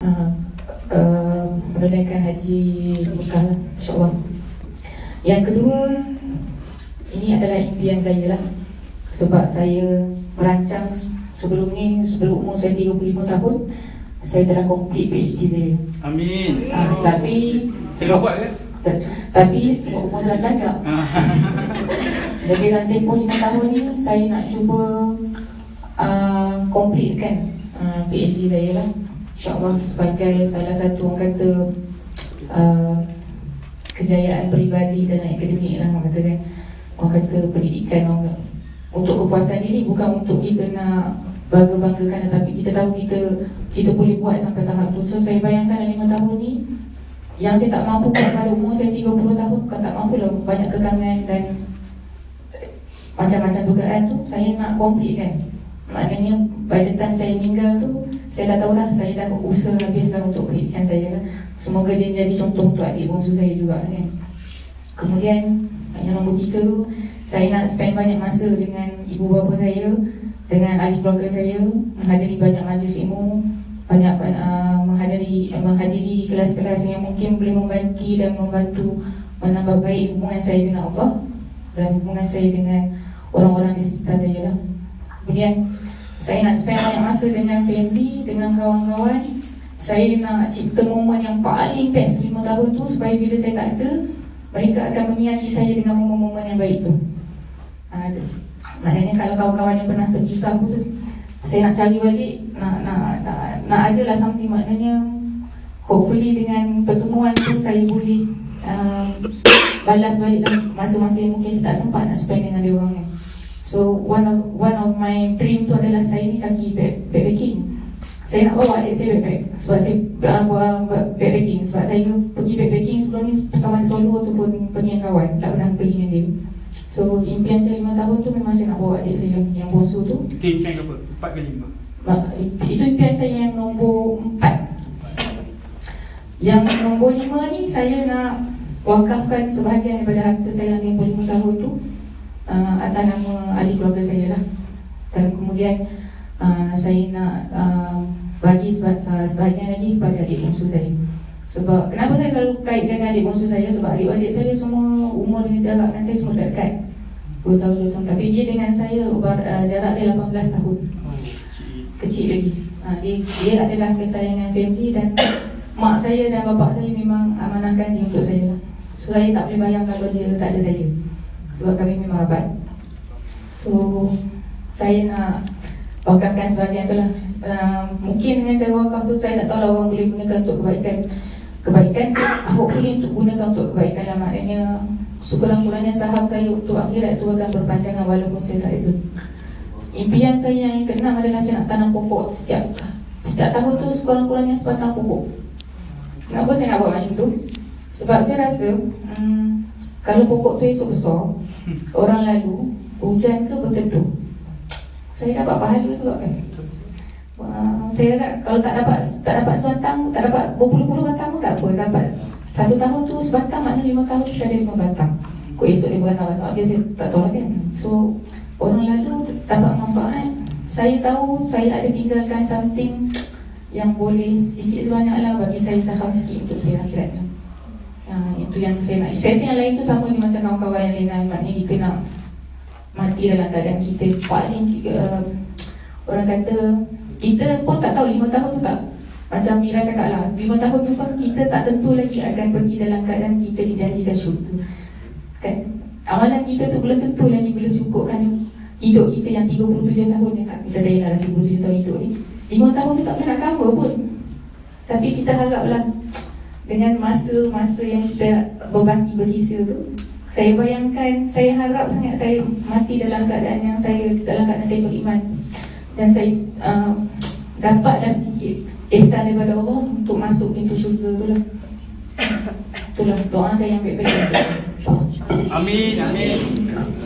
menunaikan haji Mekah, insyaAllah. Yang kedua, ini adalah impian saya lah. Sebab saya merancang sebelum umur saya 35 tahun, saya telah complete PhD saya. Amin. Tapi Tengah buat ke? Tapi sebab umur saya tajak. Jadi dalam tempoh 5 tahun ni, saya nak cuba completekan PhD saya lah, InsyaAllah, sebagai salah satu orang kata kejayaan peribadi dan akademik lah, orang kata kan. Orang kata pendidikan orang, untuk kepuasan diri, bukan untuk kita nak bangga-banggakan, tapi kita tahu kita boleh buat sampai tahap tu. So saya bayangkan dalam 5 tahun ni, yang saya tak mampu buat pada umur saya 30 tahun, bukan tak mampu lah, banyak kekangan dan macam-macam dugaan tu saya nak complete kan. Maknanya by the time saya meninggal tu, saya dah tahu dah, saya dah usaha habis dah untuk pendidikan saya lah. Semoga dia jadi contoh untuk adik bongsu saya juga kan. Kemudian yang nombor 3 tu, saya nak spend banyak masa dengan ibu bapa saya, dengan ahli keluarga saya, menghadiri banyak majlis ilmu, banyak menghadiri kelas-kelas yang mungkin boleh membagi dan membantu menambah baik hubungan saya dengan Allah dan hubungan saya dengan orang-orang di sekitar saya lah. Kemudian saya nak spend banyak masa dengan family, dengan kawan-kawan. Saya nak cipta momen yang paling best 5 tahun tu, supaya bila saya tak ada, mereka akan mengingat saya dengan momen-momen yang baik tu. Maknanya kalau kawan-kawan yang pernah terpisah putus, saya nak cari balik, nak adalah something. Maknanya hopefully dengan pertemuan tu saya boleh balas balik masa-masa yang mungkin saya tak sempat nak spend dengan dia orang kan. So one of my dream tu adalah saya ni kaki backpacking. Saya nak bawa adik saya backpack, sebab saya buat backpacking. Sebab saya pergi backpacking sebelum ni pesawat solo ataupun pergi dengan kawan, tak pernah pergi dengan dia. So impian saya 5 tahun tu memang saya nak bawa adik saya yang bongsu tu. Itu impian apa? 4 ke 5? Itu impian saya yang nombor 4. Yang nombor 5 ni, saya nak wakafkan sebahagian daripada harta saya dalam 5 tahun tu atas nama ahli keluarga saya lah. Dan kemudian saya nak bagi sebahagian lagi kepada adik bongsu saya. Sebab kenapa saya selalu kaitkan dengan adik bongsu saya? Sebab adik-adik saya semua umur dan jarak dengan saya semua dekat 2 tahun. Tapi dia dengan saya jarak dia 18 tahun. Kecil lagi. Dia adalah kesayangan family, dan mak saya dan bapak saya memang amanahkan dia untuk saya lah. So saya tak boleh bayang kalau dia tak ada saya, sebab kami memang rapat. So saya nak wakafkan sebahagian tu lah. Mungkin dengan cara wakaf tu, saya tak tahu lah orang boleh gunakan untuk kebaikan. Hopefully untuk gunakan untuk kebaikan lah. Maknanya sekurang-kurangnya saham saya untuk akhirat tu akan berpanjangan walaupun saya tak ada. Impian saya yang ke-6 adalah saya nak tanam pokok setiap tahun tu, sekurang-kurangnya sebatang pokok. Kenapa saya nak buat macam tu? Sebab saya rasa kalau pokok tu esok besar, orang lalu hujan ke berteduh, saya dapat pahala juga kan. Saya agak, kalau tak dapat sebatang, tak dapat berpuluh-puluh batang pun tak apa. Dapat 1 tahun tu sebatang, maknanya 5 tahun tu sudah ada 5 batang. Kok esok 5 batang? Okay, saya tak tahu lah kan. So orang lalu dapat manfaat. Saya tahu saya ada tinggalkan something yang boleh sedikit sebanyaklah bagi saya saham sikit untuk saya akhirat. Itu yang saya nak. Saya yang lain tu sama ni macam kawan-kawan yang lain. Maknanya kita nak mati dalam keadaan kita paling orang kata, kita pun tak tahu 5 tahun tu tak, macam Mira cakap lah, 5 tahun tu pun kita tak tentu lagi akan pergi dalam keadaan kita dijanjikan syurga kan. Amalan kita tu belum tentu lagi boleh cukupkan hidup kita yang 37 tahun ni. Macam saya lah 37 tahun hidup ni, 5 tahun tu tak pernah cover pun. Tapi kita haraplah dengan masa-masa yang kita berbaki bersisa tu, saya bayangkan, saya harap sangat saya mati dalam keadaan saya beriman, dan saya dapatlah sedikit ihsan daripada Allah untuk masuk pintu syurga tu lah. Itulah doa saya yang baik-baik. Amin, amin.